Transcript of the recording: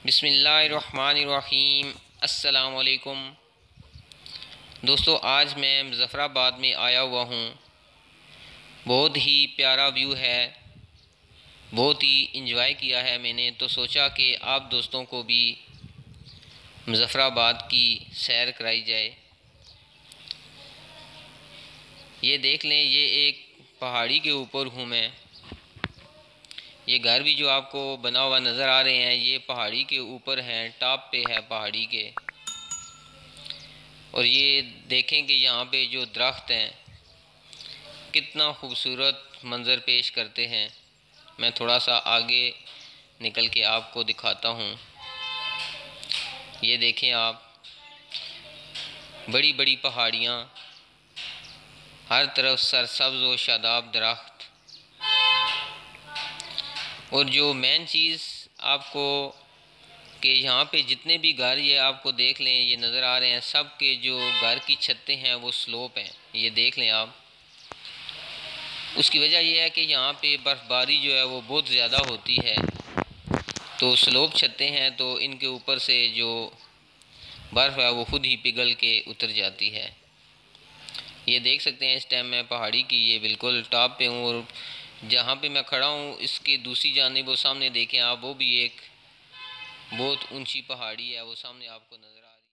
बिस्मिल्लाहिर्रहमानिर्रहीम। अस्सलाम वालेकुम दोस्तों, आज मैं मुज़फ़्फ़राबाद में आया हुआ हूँ। बहुत ही प्यारा व्यू है, बहुत ही इंजॉय किया है मैंने, तो सोचा कि आप दोस्तों को भी मुज़फ़्फ़राबाद की सैर कराई जाए। ये देख लें, ये एक पहाड़ी के ऊपर हूँ मैं। ये घर भी जो आपको बना हुआ नज़र आ रहे हैं, ये पहाड़ी के ऊपर हैं, टॉप पे है पहाड़ी के। और ये देखें कि यहाँ पे जो दरख्त हैं कितना खूबसूरत मंज़र पेश करते हैं। मैं थोड़ा सा आगे निकल के आपको दिखाता हूँ। ये देखें आप, बड़ी बड़ी पहाड़ियाँ, हर तरफ सरसब्ज़ व शादाब दरख्त। और जो मेन चीज़ आपको कि यहाँ पे जितने भी घर ये आपको देख लें, ये नज़र आ रहे हैं, सब के जो घर की छतें हैं वो स्लोप हैं। ये देख लें आप। उसकी वजह यह है कि यहाँ पे बर्फ़बारी जो है वो बहुत ज़्यादा होती है, तो स्लोप छतें हैं, तो इनके ऊपर से जो बर्फ़ है वो खुद ही पिघल के उतर जाती है। ये देख सकते हैं, इस टाइम मैं पहाड़ी की ये बिल्कुल टॉप पे हूँ। और जहाँ पे मैं खड़ा हूँ, इसके दूसरी जानिब वो सामने देखें आप, वो भी एक बहुत ऊंची पहाड़ी है, वो सामने आपको नज़र